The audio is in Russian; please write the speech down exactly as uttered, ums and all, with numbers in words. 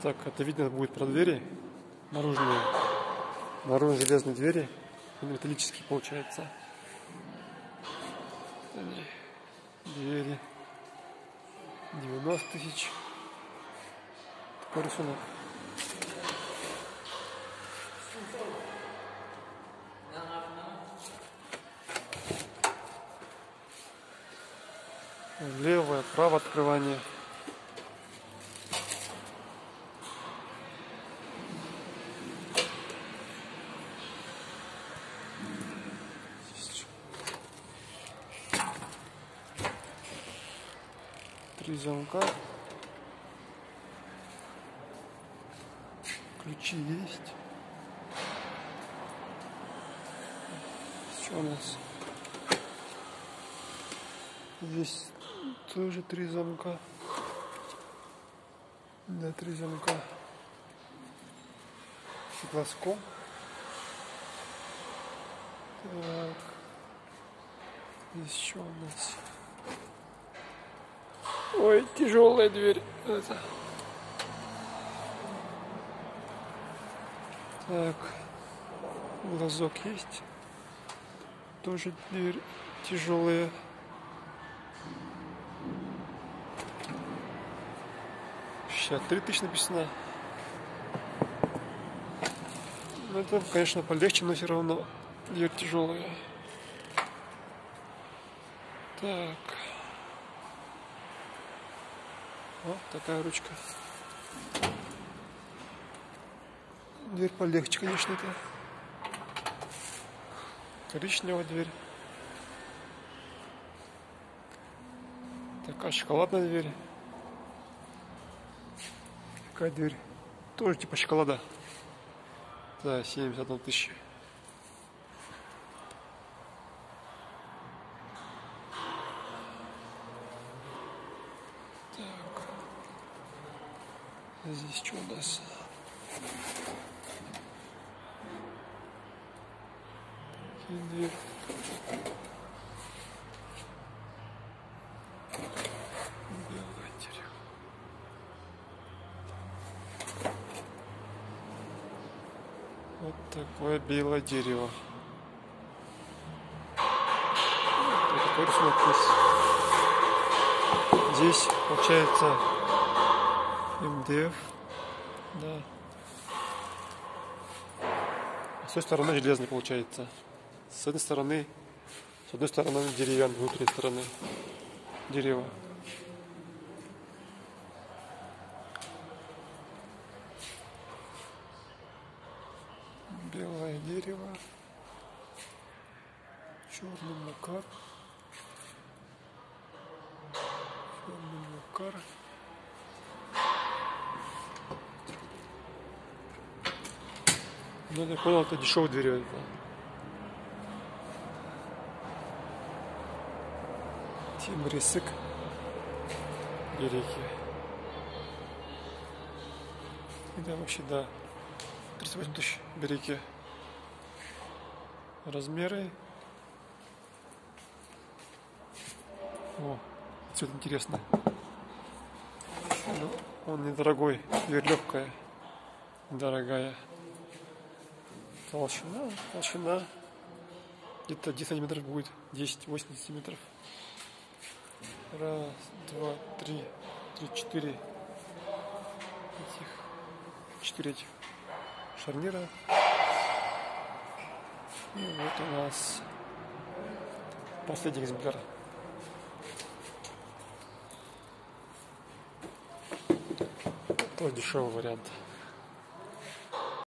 Так, это видно будет про двери. Наружные. Наружные железные двери. Они металлические, получается. Двери. девяносто тысяч. Такой рисунок. Левое, правое открывание. Три замка. Ключи есть. Что у нас? Здесь тоже три замка. Да, три замка. С глазком. Так. Здесь что у нас? Ой, тяжелая дверь. Это. Так. Глазок есть. Тоже дверь тяжелая. шестьдесят три тысячи написано. Ну, это, конечно, полегче, но все равно дверь тяжелая. Так. Вот такая ручка. Дверь полегче, конечно, это. Коричневая дверь. Такая шоколадная дверь. Такая дверь. Тоже типа шоколада. За семьдесят одна тысяча. Так. Здесь что у нас? Дверь. Белое дерево. Вот такое белое дерево. Вот такой рисунок есть. Здесь получается эм дэ эф. Да. С той стороны железный получается. С одной стороны, с одной стороны деревянный, с внутренней стороны дерево. Белое дерево, черный мукар, черный мукар. Ну, я понял, это дешевая дверь. Тимрисык. Береги. Да, вообще, да. тридцать восемь тысяч береги. Размеры. О, цвет интересный. Ну, он недорогой. Дверь легкая. Дорогая. Толщина. Толщина. Где-то десять сантиметров будет. десять-восемь сантиметров. Раз, два, три, три, четыре. Этих. Четыре этих шарнира. И вот у нас последний экземпляр. Тоже дешевый вариант.